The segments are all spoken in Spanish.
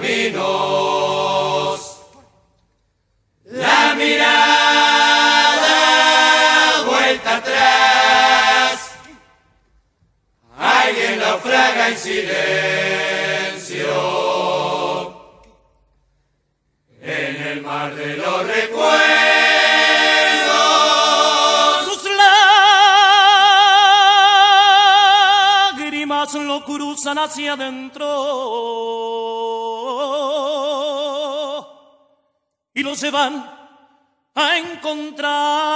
caminos. La mirada vuelta atrás, alguien naufraga en silencio en el mar de los recuerdos. Sus lágrimas lo cruzan hacia adentro y lo llevan a encontrar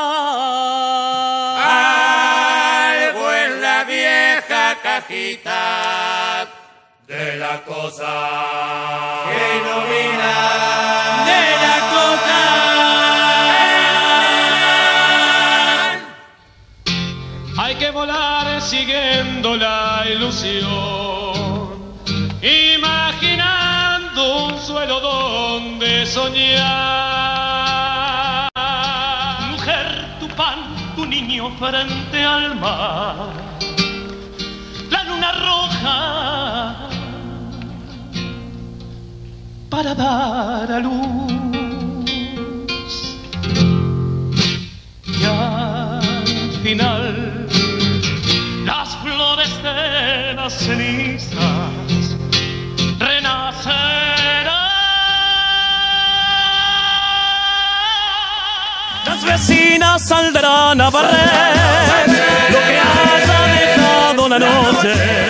algo en la vieja cajita de la cosa que no mira, de la cosa. Hay que volar siguiendo la ilusión, imaginando un suelo donde soñar. Mujer, tu pan, tu niño frente al mar, la luna roja para dar a luz. Y al final las flores de las cenizas renacerán. Las vecinas saldrán a barrer lo que haya dejado la noche.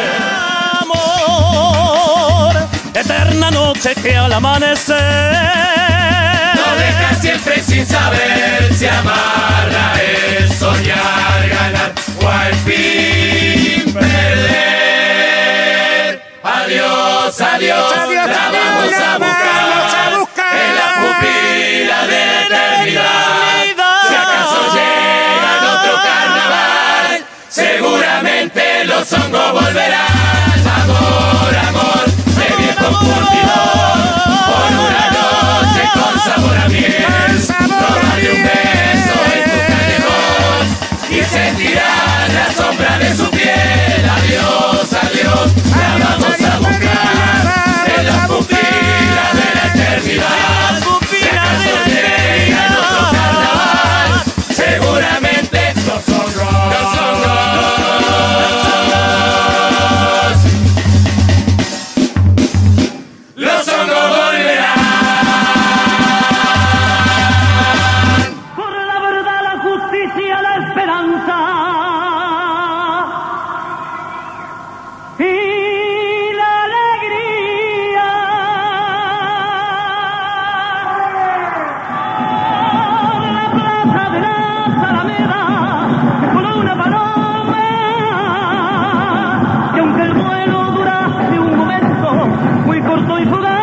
Amor, eterna noche que al amanecer No deja siempre sin saber si amarla es soñar, ganar o al fin perder. Adiós, adiós, la vamos a buscar en la pupila de la eternidad. Si acaso llega en otro carnaval, seguramente los hongos volverán. Amor, amor, de viejo curtidor, por una noche con sabor a miel, tomarle un beso en tu callejón y sentirás la sombra de su piel. Adiós, adiós, la vamos a buscar en la pupila de la eternidad. Si acaso llega en otro carnaval, seguramente los hongos volverán. por la verdad, la justicia, la esperanza y la alegría. Por la plaza de la Alameda voló una paloma que aunque el vuelo durase un momento muy corto y fugaz,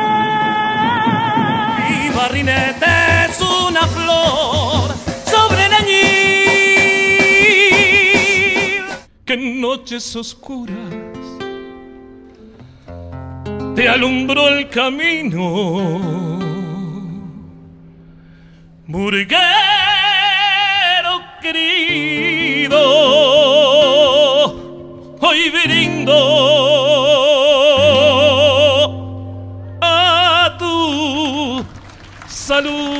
y Barrinete es una flor sobre el añil que en noches oscuras te alumbró el camino. Burguero querido, hoy brindo a tu salud.